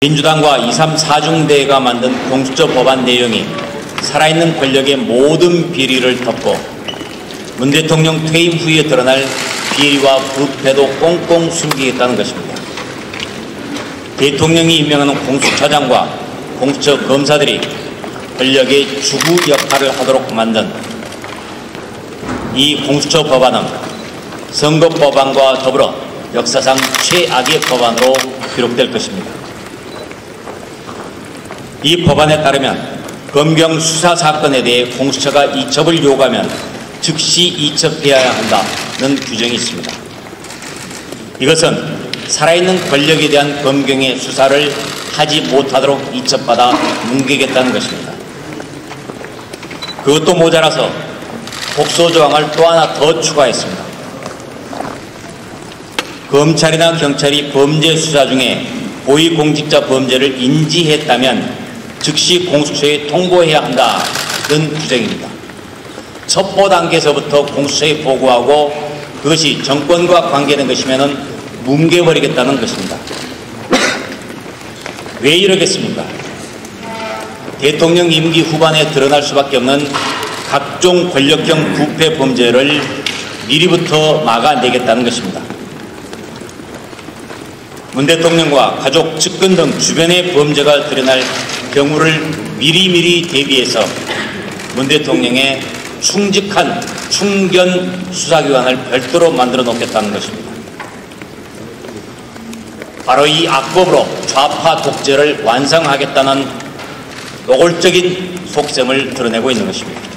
민주당과 2, 3, 4중대가 만든 공수처 법안 내용이 살아있는 권력의 모든 비리를 덮고 문 대통령 퇴임 후에 드러날 비리와 부패도 꽁꽁 숨기겠다는 것입니다. 대통령이 임명하는 공수처장과 공수처 검사들이 권력의 주구 역할을 하도록 만든 이 공수처 법안은 선거법안과 더불어 역사상 최악의 법안으로 기록될 것입니다. 이 법안에 따르면 검경 수사 사건에 대해 공수처가 이첩을 요구하면 즉시 이첩해야 한다는 규정이 있습니다. 이것은 살아있는 권력에 대한 검경의 수사를 하지 못하도록 이첩받아 뭉개겠다는 것입니다. 그것도 모자라서 독소 조항을 또 하나 더 추가했습니다. 검찰이나 경찰이 범죄 수사 중에 고위공직자 범죄를 인지했다면 즉시 공수처에 통보해야 한다는 규정입니다. 첩보 단계에서부터 공수처에 보고하고 그것이 정권과 관계된 것이면 뭉개버리겠다는 것입니다. 왜 이러겠습니까? 대통령 임기 후반에 드러날 수밖에 없는 각종 권력형 부패 범죄를 미리부터 막아내겠다는 것입니다. 문 대통령과 가족, 측근 등 주변의 범죄가 드러날 경우를 미리미리 대비해서 문 대통령의 충직한 충견 수사기관을 별도로 만들어 놓겠다는 것입니다. 바로 이 악법으로 좌파 독재를 완성하겠다는 노골적인 속셈을 드러내고 있는 것입니다.